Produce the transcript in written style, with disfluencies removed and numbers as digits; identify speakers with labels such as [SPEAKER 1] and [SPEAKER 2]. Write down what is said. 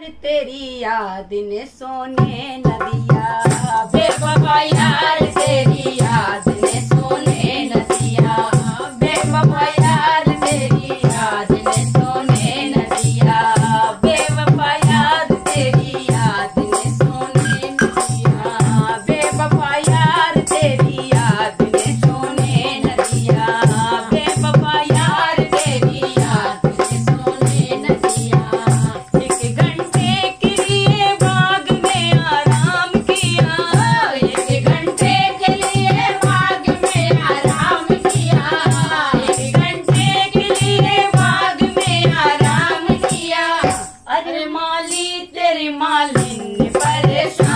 [SPEAKER 1] तेरी याद ने सोने नदिया, बेवफा यार तेरी याद ने सोने नदिया, बेवफा यार तेरी याद ने सोने नदिया, बेवफा यार तेरी याद ने सोने नदिया, बेवफा यार तेरी याद ने सोने नदिया, बेवफा यार तेरी याद ने सोने नदिया। एक घंटे के लिए बाग में आराम किया, एक घंटे के लिए बाग में आराम किया, एक घंटे के लिए बाग में आराम किया। अरे माली तेरी मालिन ने परेशान